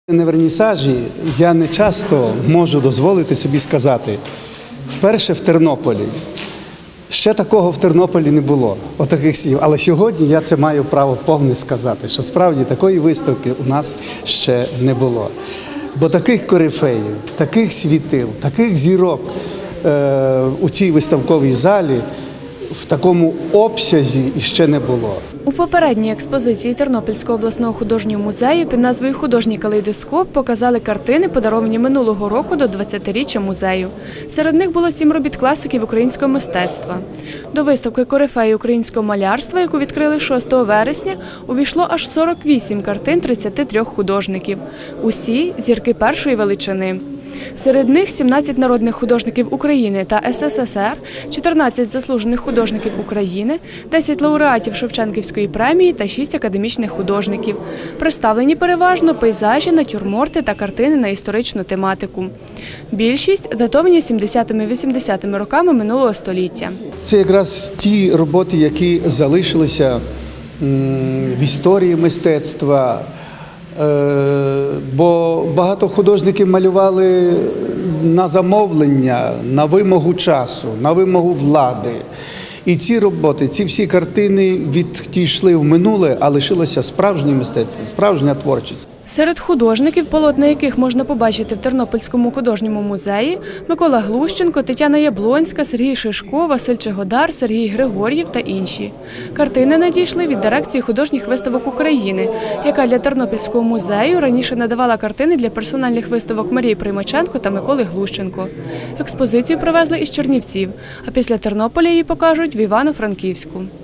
На вернісажі я не часто можу дозволити собі сказати, вперше в Тернополі. Ще такого в Тернополі не було, отаких слів. Але сьогодні я це маю право повне сказати, що справді такої виставки у нас ще не було. Бо таких корифеїв, таких світил, таких зірок у цій виставковій залі в такому обсязі іще не було. У попередній експозиції Тернопільського обласного художнього музею під назвою «Художній калейдоскоп» показали картини, подаровані минулого року до 20-річчя музею. Серед них було 7 робіт класиків українського мистецтва. До виставки «Корифеї українського малярства», яку відкрили 6 вересня, увійшло аж 48 картин 33 художників. Усі – зірки першої величини. Серед них 17 народних художників України та СССР, 14 заслужених художників України, 10 лауреатів Шевченківської премії та 6 академічних художників. Представлені переважно пейзажі, натюрморти та картини на історичну тематику. Більшість датовані 70-80-ми роками минулого століття. Це якраз ті роботи, які залишилися в історії мистецтва. Бо багато художників малювали на замовлення, на вимогу часу, на вимогу влади. І ці роботи, ці всі картини відійшли в минуле, а лишилося справжнє мистецтво, справжня творчість. Серед художників, полотна яких можна побачити в Тернопільському художньому музеї, Микола Глущенко, Тетяна Яблонська, Сергій Шишко, Василь Чегодар, Сергій Григор'єв та інші. Картини надійшли від дирекції художніх виставок України, яка для Тернопільського музею раніше надавала картини для персональних виставок Марії Приймаченко та Миколи Глущенко. Експозицію привезли із Чернівців, а після Тернополя її покажуть в Івано-Франківську.